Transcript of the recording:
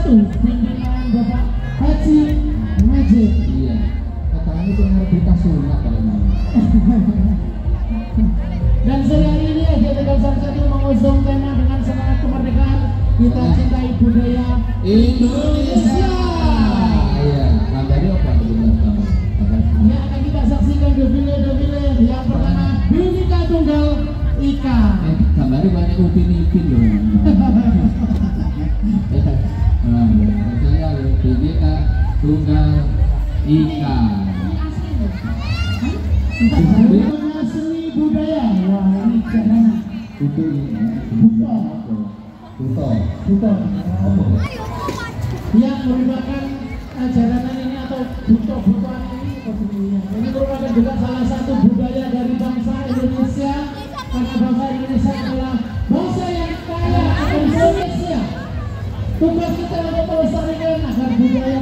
satu pimpinan Bapak Haji Majid. Iya. Katanya itu ngerti sunat kalau mau. Dan sore hari ini Asia Tegal Satu mengusung tema dengan semangat kemerdekaan kita cintai budaya Indonesia. Iya, gambarnya apa sebenarnya? Ya, akan kita saksikan defile yang pertama Bhinneka Tunggal Ika. Gambarnya banyak upin-ipin loh. Saya Bhinneka Tunggal Ika. Seni budaya, wah ini jangan buto yang merupakan jalanan ini atau buto-butoan ini merupakan juga salah satu budaya dari bangsa Indonesia, karena bangsa Indonesia adalah bangsa yang kaya akan Indonesia. Tugas kita untuk melestarikan agar budaya